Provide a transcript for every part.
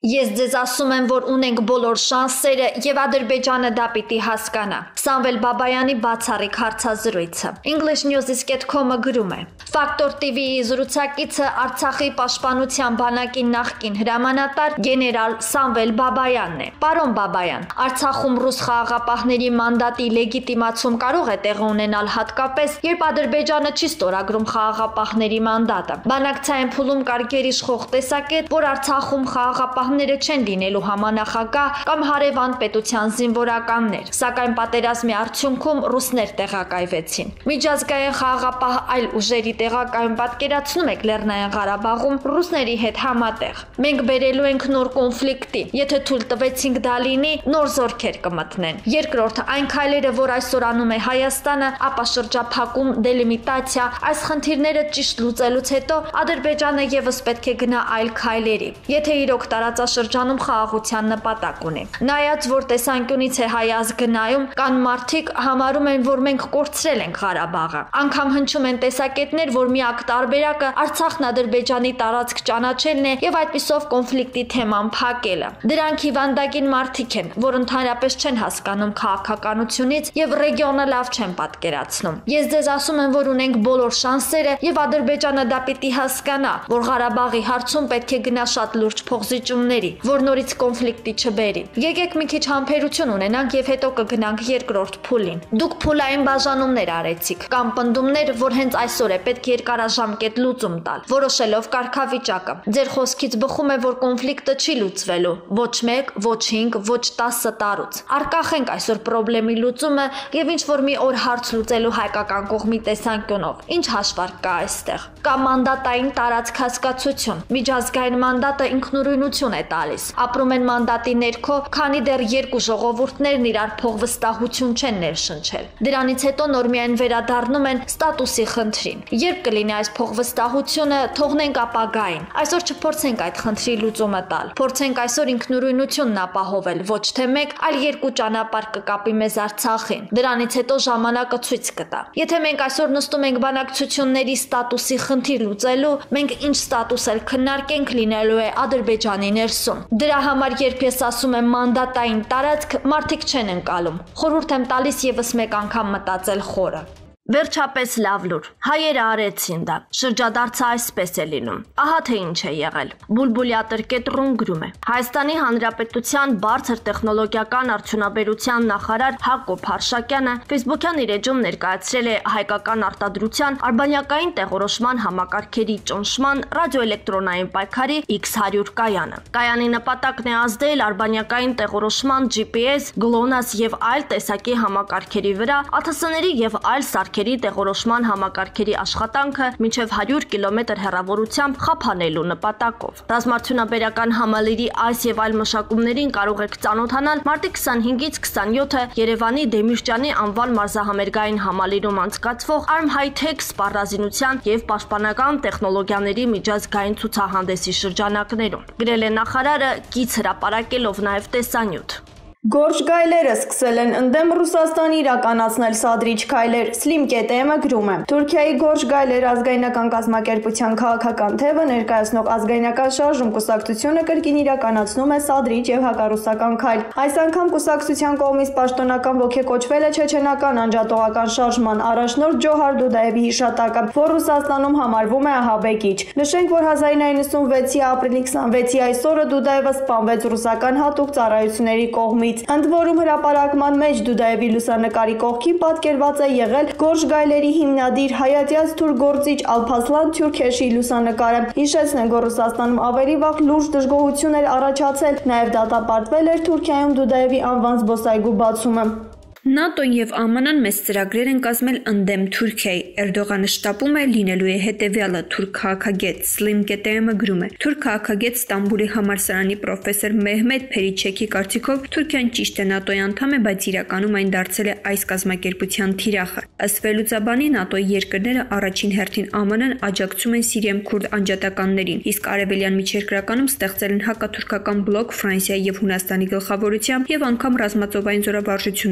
Ես ձեզ ասում եմ, որ ունենք բոլոր շանսերը եւ Ադրբեջանը դա պիտի հասկանա։ Սամվել Բաբայանի բացառիկ հարցազրույցը։ Englishnews.com-ը գրում է. Factor TV-ի զրուցակիցը Արցախի պաշտպանության բանակի նախկին հրամանատար գեներալ Սամվել Բաբայանն է։ Պարոն Բաբայան, Արցախում ռուս խաղաղապահների մանդատի լեգիտիմացում կարող է տեղի ունենալ հատկապես, երբ Ադրբեջանը չի ստորագրում խաղաղապահների մանդատը։ Բանակցային փուլում կար գերիշխող տեսակետ, որ Արցախում խաղաղապահները չեն լինելու համանախագահ կամ հարևան պետության զինվորականներ, սակայն պատերազմի արդյունքում ռուսներ տեղակայվեցին։ Միջազգային խաղաղապահ այլ ուժերի տեղակայում պատկերացնում եք Լեռնային Ղարաբաղում ռուսների հետ համատեղ։ Մենք բերելու ենք նոր կոնֆլիկտի, եթե թույլ տվեցինք դա լինի, նոր զորքեր կմտնեն։ Երկրորդ, այն քայլերը, որ այսօր անում է Հայաստանը, ապա շրջափակում, դելիմիտացիա, այս խնդիրները ճիշտ լուծելուց հետո Ադրբեջանը եւս պետք է գնա այլ քայլերի, եթե իրոք տարածաշրջանում խաղաղության նպատակ ունի։ Նայած որ տեսանկյունից է հայ ազգնայում, կան մարդիկ համարում են, որ մենք կորցրել ենք Ղարաբաղը։ Անգամ հնչում են տեսակետներ, որ միակ տարբերակը Արցախն Ադրբեջանի տարածք ճանաչելն է եւ այդպիսով կոնֆլիկտի թեման փակելը։ Դրանք հիվանդագին մարդիկ են, որ ընդհանրապես չեն հասկանում քաղաքականությունից եւ ռեգիոնը լավ չեն պատկերացնում։ Ես ձեզ ասում եմ, որ ունենք բոլոր շանսերը եւ Ադրբեջանը դա պիտի հասկանա, որ Ղարաբաղի հարցում պետք է գնա շատ լուրջ փոխզիջումների, որ նորից կոնֆլիկտի չբերի։ Եկեք մի քիչ համբերություն ունենանք եւ հետո կգնանք երկրորդ փուլին։ Դուք փուլային բաժանումներ արեցիք կամ պնդումներ, որ հենց այսօր է պետք երկարաժամկետ լուծում տալ, որոշելով կարգավիճակը։ Ձեր խոսքից բխում է, որ կոնֆլիկտը չի լուծվելու ոչ 1, ոչ 5, ոչ 10 տարուց։ Արկախենք այսօր խնդրի լուծումը եւ ինչ որ մի օր հարց լուծելու հայկական կողմի տեսանկյունով։ Ինչ հաշվարկ կա այստեղ։ Կա մանդատային տարածք հասկացություն։ Միջազգային մանդատը ինքնուրույնություն է տալիս։ Ապրում են մանդատի ներքո, քանի դեռ երկու ժողովուրդներն իրար փողվստահություն չեն ներշնչել։ Դրանից հետո նոր միայն վերադառնում են ստատուսի խնդրին։ Երբ կլինի այս փողվստահությունը, թողնենք ապագային։ Այսօր չփորձենք այդ խնդրի լուծումը տալ։ Փորձենք այսօր ինքնուրույնությունն ապահովել, ոչ թե մեկ, այլ երկու ճանապարհ կկապի մեզ Արցախին։ Դրանից հետո ժամանակը ցույց կտա։ Եթե մենք այսօր նստում ենք բանակցությունների ստատուսի խնդիր լուծելու, մենք ինչ ստատուս էլ քննարկենք, լինելու է Ադրբեջանի ներսում։ Դրա համար, երբ ես ասում եմ մանդատային տարածք, մարդիկ չեն ընկալում։ Խորհուրդ եմ տալիս եւս մեկ անգամ մտածել խորը։ Վերջապես լավ լուր։ Հայերը արեցին դա։ Շրջադարձը այսպես է լինում։ Ահա թե ինչ է եղել։ Բուլբուլյատրկետրուն գրում է. Հայաստանի Հանրապետության բարձր տեխնոլոգիական արդյունաբերության նախարար Հակոբ Հարշակյանը Facebook-յան իր էջում ներկայացրել է հայկական արտադրության արբանյակային տեղորոշման համակարգերի ճնշման ռադիոէլեկտրոնային պայքարի X100 կայանը։ Կայանի նպատակն է ազդել արբանյակային տեղորոշման GPS, GLONASS եւ այլ տեսակի համակարգերի վրա, ԱԹՍ-ների եւ այլ սարքերի տեղորոշման համակարգերի աշխատանքը մինչև 100 կիլոմետր հեռավորությամբ խափանելու նպատակով։ Ռազմարդյունաբերական համալիրի այս եւ այլ մշակումներին կարող եք ծանոթանալ մարտի 25-ից 27-ը Երևանի Դեմիրճյանի անվան մարզահամերգային համալիրում անցկացվող Arm High-Tech սպառազինության եւ պաշտպանական տեխնոլոգիաների միջազգային ցուցահանդեսի շրջանակներում։ Գրել է նախարարը, կից հրապարակելով նաեւ տեսանյութ։ Գորշ գայլերը սկսել են ընդդեմ Ռուսաստանի իրականացնել սադրիչ քայլեր, Slim.am-ը գրում է. Թուրքիայի Գորշ գայլեր ազգայնական կազմակերպության քաղաքական թևը ներկայացնող ազգայնական շարժում կուսակցությունը կրկին իրականացնում է սադրիչ եւ հակառուսական քայլ։ Այս անգամ կուսակցության կողմից պաշտոնական ոգեկոչվել է չեչենական անջատողական շարժման առաջնորդ Ջոհար Դուդաևի հիշատակը, որ Ռուսաստանում համարվում է ահաբեկիչ։ Նշենք, որ 1996-ի ապրիլի 26-ի այսօրը Դուդաևը սպանվեց ռուսական հատուկ ծառայությունների կողմից։ Ընդ որում հրապարակման մեջ Դուդաևի լուսանկարի կողքին պատկերված է եղել Գորշ գայլերի հիմնադիր հայատյաց թուրք գործիչ Ալփասլան Թյուրքեշի լուսանկարը։ Հիշեցնենք, որ Ռուսաստանում ավելի վաղ լուրջ դժգոհություն էր առաջացել, նաև դատապարտվել էր Թուրքիայում Դուդաևի անվան զբոսայգու բացումը։ ՆԱՏՕ-ն եւ ԱՄՆ-ն մեծ ծրագրեր են կազմել ընդդեմ Թուրքիայի։ Էրդողանը շտապում է լինելու է հետևյալը, թուրք քաղաքագետ Slim.am-ը գրում է. Թուրք քաղաքագետ Ստամբուլի համալսարանի պրոֆեսոր Մեհմեդ Փերիչեքի կարծիքով Թուրքիան ճիշտ է ՆԱՏՕ-ի անդամ է, բայց իրականում այն դարձել է այս կազմակերպության թիրախը։ Ըստ վերլուծաբանի ՆԱՏՕ-ի երկրները առաջին հերթին ԱՄՆ-ն աջակցում են Սիրիայում քուրդ անջատականներին, իսկ արևելյան միջերկրականում ստեղծել են հակաթուրքական բլոկ Ֆրանսիայի եւ Հունաստանի գլխավորությամբ եւ անգամ ռազմածովային զորավարժություններ են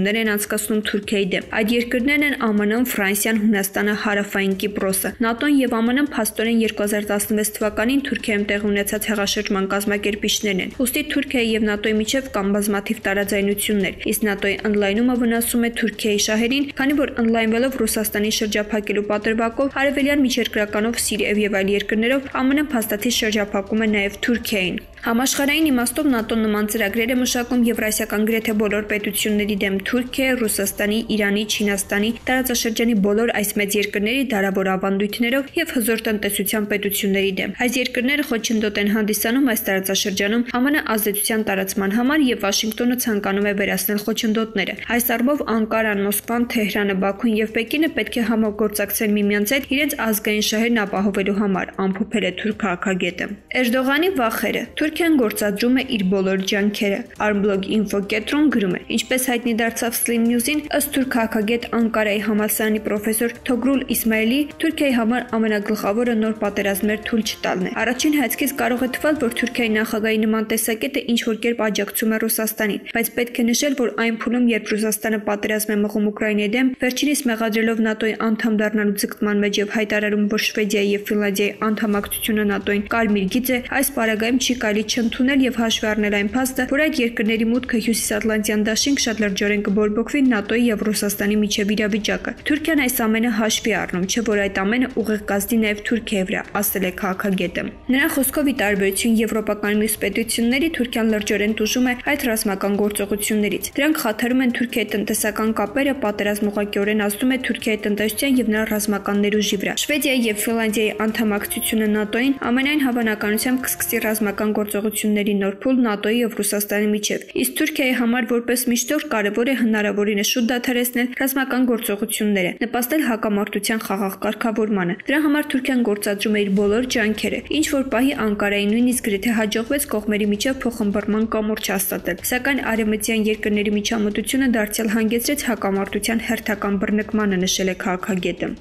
անցկացնում Թուրքիայի դեմ։ Այդ երկրներն են ԱՄՆ-ն, Ֆրանսիան, Հունաստանը, Հարավային Կիպրոսը։ ՆԱՏՕ-ն եւ ԱՄՆ-ն փաստորեն 2016 թվականին Թուրքիայում տեղի ունեցած հեղաշրջման կազմակերպիչներն են։ Ուստի Թուրքիայի եւ ՆԱՏՕ-ի միջև կան բազմաթիվ տարաձայնություններ, իսկ ՆԱՏՕ-ի ընդլայնումը վնասում է Թուրքիայի շահերին, քանի որ ընդլայնվելով Ռուսաստանի շրջափակելու պատրվակով արևելյան միջերկրականով Սիրիայով եւ այլ երկրներով ԱՄՆ-ն փաստաթի շրջափակում է նաեւ Թուրքիային։ Համաշխարհային իմաստով ՆԱՏՕ-ն նման ծրագրեր է մշակում եվրասիական գրեթե բոլոր պետությունների դեմ Թուրքիայի, Ռուսաստանի, Իրանի, Չինաստանի, տարածաշրջանի բոլոր այս մեծ երկրների դարավոր ավանդույթներով եւ հզոր տնտեսության պետությունների դեմ։ Այս երկրները խոչընդոտ են հանդիսանում այս տարածաշրջանում ԱՄՆ ազդեցության տարածման համար եւ Վաշինգտոնը ցանկանում է վերացնել խոչընդոտները։ Այս առումով Անկարան, Մոսկվան, Թեհրանը, Բաքուն եւ Պեկինը պետք է համագործակցեն միմյանց հետ իրենց ազգային շահերն ապահովելու համար, ամփոփել է թուրք քաղաքագետը։ Էրդողանի վախերը Թուրքիան գործադրում է իր բոլոր ջանքերը։ Armblog Info կետրոն գրում է. Ինչպես հայտնի դարձավ Slim News-ին, ըստ թուրք քաղաքագետ Անկարայի համալսարանի պրոֆեսոր Թոգրուլ Իսմայելի, Թուրքիայի համար ամենագլխավորը նոր պատերազմներ թույլ չտալն է։ Առաջին հայացքից կարող է թվալ, որ Թուրքիայի նախագահի նման տեսակետը ինչ-որ կերպ աջակցում է Ռուսաստանին, բայց պետք է նշել, որ այն փուլում, երբ Ռուսաստանը պատերազմ է մղում Ուկրաինայի դեմ, վերջինիս մեղադրելով ՆԱՏՕ-ի անդամ դառնալու ձգտման մեջ եւ հայտարարում, որ Շվեդիայի եւ Ֆինլանդիայի անդամակցությունը ՆԱՏՕ-ին կարմիր գիծ է, այս պարագայում չի կարելի չընդունել եւ հաշվի առնել այն փաստը, որ այդ երկրների մուտքը Հյուսիսատլանտյան դաշինք շատ լրջորեն կբորբոքվի ՆԱՏՕ-ի եւ Ռուսաստանի միջև իրավիճակը։ Թուրքիան այս ամենը հաշվի առնում, չէ՞ որ այդ ամենը ուղիղ կազդի նաեւ Թուրքիայի վրա, ասել է քաղաքագետը։ Նրա խոսքով ի տարբերություն եվրոպական մյուս պետությունների, Թուրքիան լրջորեն տուժում է այդ ռազմական գործողություններից։ Դրանք խաթարում են Թուրքիայի տնտեսական կապերը, պատերազմը ուղղակիորեն ազդում է Թուրքիայի տնտեսության եւ նրա ռազմական ներուժի վրա։ Շվեդիայի եւ Ֆինլանդիայի անդամակցությունը ՆԱՏՕ-ին ամենայն հավանականությամբ կսկսի ռազմական գործողությունների նոր փուլ ՆԱՏՕ-ի եւ Ռուսաստանի միջև։ Իսկ Թուրքիայի համար որպես միջնորդ կարևոր է հնարավորինս շուտ դադարեցնել ռազմական գործողությունները, նպաստել հակամարտության խաղաղ կարգավորմանը։ Դրա համար Թուրքիան գործադրում է իր բոլոր ջանքերը։ Ինչ որ պահի Անկարայի նույնիսկ գրեթե հաջողվեց կողմերի միջև փոխհմբռնման կամուրջ հաստատել, սակայն արևմտյան երկրների միջամտությունը դարձյալ հանգեցրեց հակամարտության հերթական բռնկմանը, նշել է քաղաքագետը։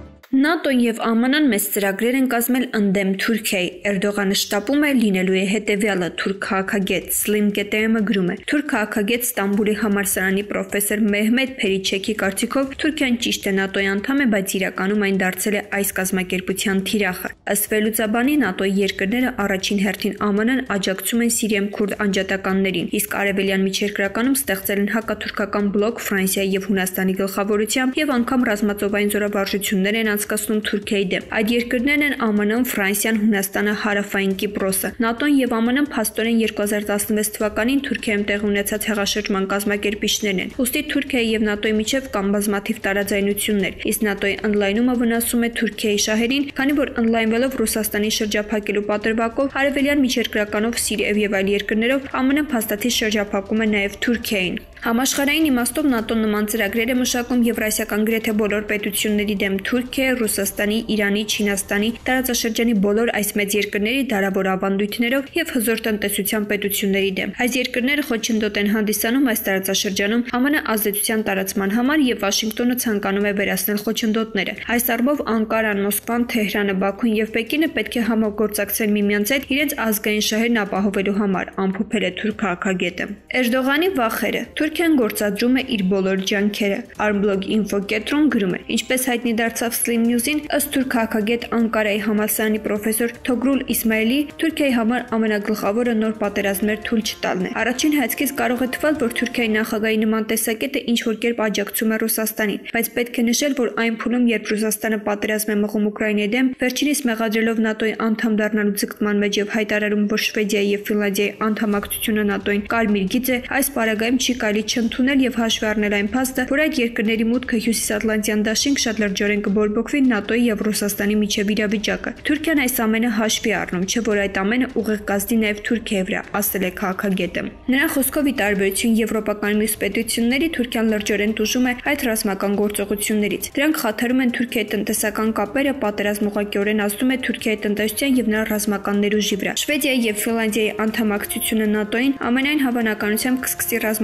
ՆԱՏՕ-ն եւ ԱՄՆ-ն մեծ ծրագրեր են կազմել ընդդեմ Թուրքիայի։ Էրդողանը շտապում է լինելու է հետեւյալը, թուրք քաղաքագետ Slim KTM-ը գրում է։ Թուրք քաղաքագետ Ստամբուլի համալսարանի պրոֆեսոր Մեհմեդ Փերիչեքի կարծիքով Թուրքիան ճիշտ է ՆԱՏՕ-ի անդամ է, բայց իրականում այն դարձել է այս կազմակերպության թիրախը։ Ըստ վերլուծաբանի ՆԱՏՕ-ի երկրները առաջին հերթին ԱՄՆ-ն աջակցում են Սիրիայում քուրդ անջատականներին, իսկ արևելյան միջերկրականում ստեղծել են հակաթուրքական բլոկ Ֆրանսիայի եւ Հունաստանի գլխավորությամբ եւ անգամ ռազմածովային զորավարժություններ են անցկացնում Թուրքիայի դեմ։ Այդ երկրներն են ԱՄՆ-ն, Ֆրանսիան, Հունաստանը, Հարավային Կիպրոսը։ ՆԱՏՕ-ն եւ ԱՄՆ-ն փաստորեն 2016 թվականին Թուրքիայում տեղի ունեցած հեղաշրջման կազմակերպիչներն են։ Ուստի Թուրքիայի եւ ՆԱՏՕ-ի միջև կան բազմաթիվ տարաձայնություններ, իսկ ՆԱՏՕ-ի ընդլայնումը վնասում է Թուրքիայի շահերին, քանի որ ընդլայնվելով Ռուսաստանի շրջափակելու պատրվակով արևելյան միջերկրականով Սիրիայով եւ այլ երկրներով ԱՄՆ-ն փաստաթի շրջափակում է նաեւ Թուրքիային։ Համաշխարհային իմաստով ՆԱՏՕ-ն նման ծրագրեր է մշակում եվրասիական գրեթե բոլոր պետությունների դեմ Թուրքիայի, Ռուսաստանի, Իրանի, Չինաստանի, տարածաշրջանի բոլոր այս մեծ երկրների դարավոր ավանդույթներով եւ հզոր տնտեսության պետությունների դեմ։ Այս երկրները խոչընդոտ են հանդիսանում այս տարածաշրջանում ԱՄՆ ազդեցության տարածման համար եւ Վաշինգտոնը ցանկանում է վերացնել խոչընդոտները։ Այս առումով Անկարան, Մոսկվան, Թեհրանը, Բաքուն եւ Պեկինը պետք է համագործակցեն միմյանց հետ իրենց ազգային շահերն ապահովելու համար, ամփոփել է թուրք քաղաքագետը։ Էրդողանի վախերը Թուրքիան գործադրում է իր բոլոր ջանքերը։ Armblog Info կետրոն գրում է. Ինչպես հայտնի դարձավ Slim News-ին, ըստ թուրք քաղաքագետ Անկարայի համալսարանի պրոֆեսոր Թոգրուլ Իսմայելի, Թուրքիայի համար ամենագլխավորը նոր պատերազմներ թույլ չտալն է։ Առաջին հայացքից կարող է թվալ, որ Թուրքիայի նախագահի նման տեսակետը ինչ-որ կերպ աջակցում է Ռուսաստանին, բայց պետք է նշել, որ այն փուլում, երբ Ռուսաստանը պատերազմ է մղում Ուկրաինայի դեմ, վերջինիս մեղադրելով ՆԱՏՕ-ի անդամ դառնալու ձգտման մեջ եւ հայտարարում, որ Շվեդիայի եւ Ֆինլանդիայի անդամակցությունը ՆԱՏՕ-ին կարմիր գիծ է, այս պարագայում չի կարելի չընդունել եւ հաշվի առնել այն փաստը, որ այդ երկրների մուտքը Հյուսիսատլանտյան դաշինք շատ լրջորեն կբորբոքվի ՆԱՏՕ-ի եւ Ռուսաստանի միջև իրավիճակը։ Թուրքիան այս ամենը հաշվի առնում, չէ՞ որ այդ ամենը ուղիղ կազդի նաեւ Թուրքիայի վրա, ասել է քաղաքագետը։ Նրա խոսքով ի տարբերություն եվրոպական մյուս պետությունների, Թուրքիան լրջորեն տուժում է այդ ռազմական գործողություններից։ Դրանք խաթարում են Թուրքիայի տնտեսական կապերը, պատերազմը ուղղակիորեն ազդում է Թուրքիայի տնտեսության եւ նրա ռազմական ներուժի վրա։ Շվեդիայի եւ Ֆինլանդիայի անդամակցությունը ՆԱՏՕ-ին ամենայն հավանականությամբ կսկսի ռազմական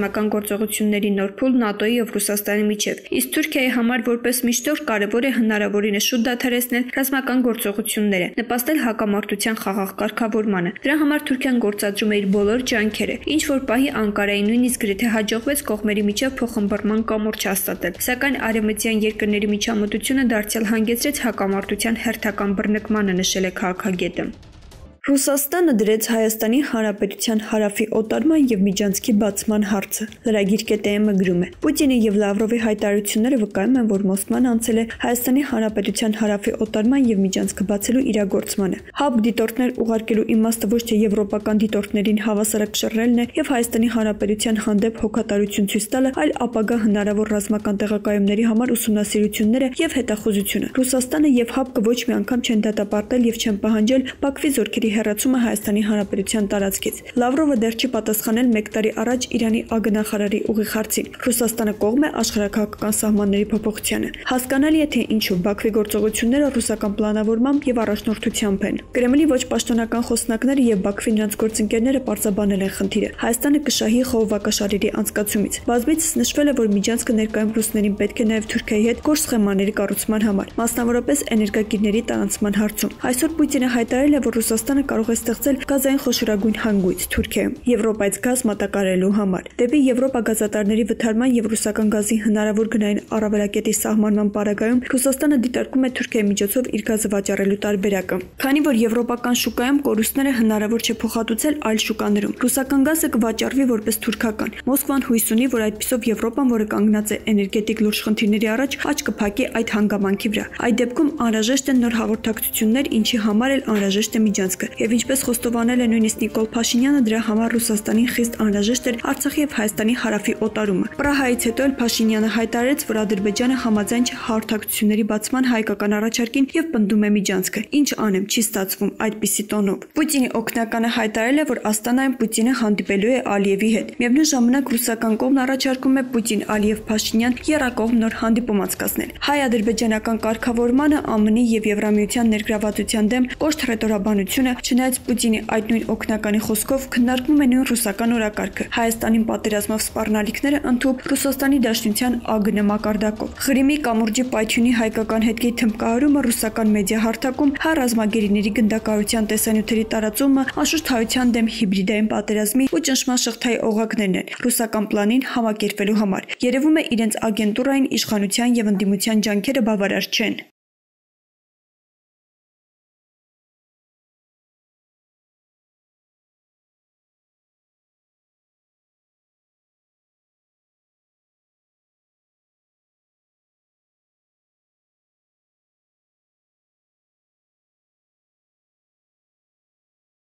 գործողությունների նոր փուլ ՆԱՏՕ-ի եւ Ռուսաստանի միջև։ Իսկ Թուրքիայի համար որպես միշտոր կարևոր է հնարավորինս շուտ դադարեցնել ռազմական գործողությունները, նպաստել հակամարտության խաղաղ կարգավորմանը։ Դրա համար Թուրքիան գործադրում է իր բոլոր ջանքերը, ինչ որ պահի Անկարային նույնիսկ գրեթե հաջողվեց կողմերի միջև փոխհմբռնման կամուրջ հաստատել, սակայն արևմտյան երկրների միջամտությունը դարձյալ հանգեցրեց հակամարտության հերթական բռնկմանը, նշել է քաղաքագետը։ Ռուսաստանը դրեց Հայաստանի Հանրապետության հարավի օտարման եւ միջանցքի բացման հարցը։ Լրագիր ԿՏՄ գրում է. Պուտինի եւ Լավրովի հայտարարությունները վկայում են, որ Մոսկվան անցել է Հայաստանի Հանրապետության հարավի օտարման եւ միջանցքը բացելու իրագործմանը։ ՀԱԲ դիտորդներ ուղարկելու իմաստը ոչ թե եվրոպական դիտորդներին հավասարակշռելն է եւ Հայաստանի Հանրապետության հանդեպ հոգատարություն ցույց տալը, այլ ապագա հնարավոր ռազմական տեղակայումների համար ուսումնասիրությունները եւ հետախուզությունը։ Ռուսաստանը եւ ՀԱԲ-ը ոչ մի անգամ չեն դատապարտել եւ չեն պահանջել Բաքվի զորքերի հեռացումը Հայաստանի Հանրապետության տարածքից։ Լավրովը դեռ չի պատասխանել 1 տարի առաջ Իրանի ագնախարարի ուղիղ հարցին։ Ռուսաստանը կողմ է աշխարհաքաղաքական սահմանների փոփոխությանը։ Հասկանալի է, թե ինչու Բաքվի գործողությունները ռուսական պլանավորմամբ եւ առաջնորդությամբ են։ Կրեմլի ոչ պաշտոնական խոսնակները եւ Բաքվի նրանց գործընկերները պարզաբանել են խնդիրը։ Հայաստանը կշահի խողովակաշարերի անցկացումից։ Բազմիցս նշվել է, որ միջանցքը ներկայում ռուսներին պետք է նաեւ Թուրքիայի հետ կոշտ սխեմաների կառուցման համար, մասնավորապես էներգակիրների տարանցման հարցում։ Այսօր Պուտինը հայտարարել է, որ Ռուսաստանը կարող է ստեղծել գազային խոշորագույն հանգույց Թուրքիայում Եվրոպայից գազ մատակարարելու համար։ Դեպի Եվրոպա գազատարների վթարման եւ ռուսական գազի հնարավոր գնային առավելակետի սահմանման պարագայում Ռուսաստանը դիտարկում է Թուրքիայի միջոցով իր գազը վաճառելու տարբերակը։ Քանի որ եվրոպական շուկայում կորուստները հնարավոր չէ փոխհատուցել այլ շուկաներում, ռուսական գազը կվաճառվի որպես թուրքական։ Մոսկվան հույս ունի, որ այդպիսով Եվրոպան, որը կանգնած է էներգետիկ լուրջ խնդիրների առաջ, աչք կփակի այդ հանգամանքի վրա։ Այդ դեպքում անհրաժեշտ են նոր հաղորդակցություններ, ինչի համար էլ անհրաժեշտ է միջանցքը։ Եվ ինչպես խոստովանել է նույնիսկ Նիկոլ Փաշինյանը, դրա համար Ռուսաստանին խիստ անհրաժեշտ էր Արցախի եւ Հայաստանի հարավի օտարումը։ Պրահայից հետո էլ Փաշինյանը հայտարարեց, որ Ադրբեջանը համաձայն չէ հաղորդակցությունների բացման հայկական առաջարկին եւ պնդում է միջանցքը։ Ինչ անեմ, չի ստացվում այդպիսի տոնով։ Պուտինի օգնականը հայտարարել է, որ Աստանայում Պուտինը հանդիպելու է Ալիևի հետ։ Միևնույն ժամանակ ռուսական կողմն առաջարկում է Պուտին-Ալիև-Փաշինյան եռակողմ նոր հանդիպում անցկացնել։ Հայ-ադրբեջանական կարգավորմանը ԱՄՆ-ի եւ Եվրամիության ներգրավվածության դեմ կոշտ ռետորաբանությունը, չնայած Պուտինի այդ նույն օգնականի խոսքով քննարկվում է նույն ռուսական օրակարգը։ Հայաստանին պատերազմով սպառնալիքները ընդհուպ Ռուսաստանի Դաշնության ԱԳՆ մակարդակով։ Ղրիմի կամուրջի պայթյունի հայկական հետքի թմբկահարումը ռուսական մեդիա հարթակում, հայ ռազմագերիների գնդակահարության տեսանյութերի տարածումը, անշուշտ հայության դեմ հիբրիդային պատերազմի ու ճնշման շղթայի օղակներն են ռուսական պլանին համակերպելու համար։ Երևում է իրենց ագենտուրային իշխանության եւ ընդդիմության ջանքերը բավարար չեն։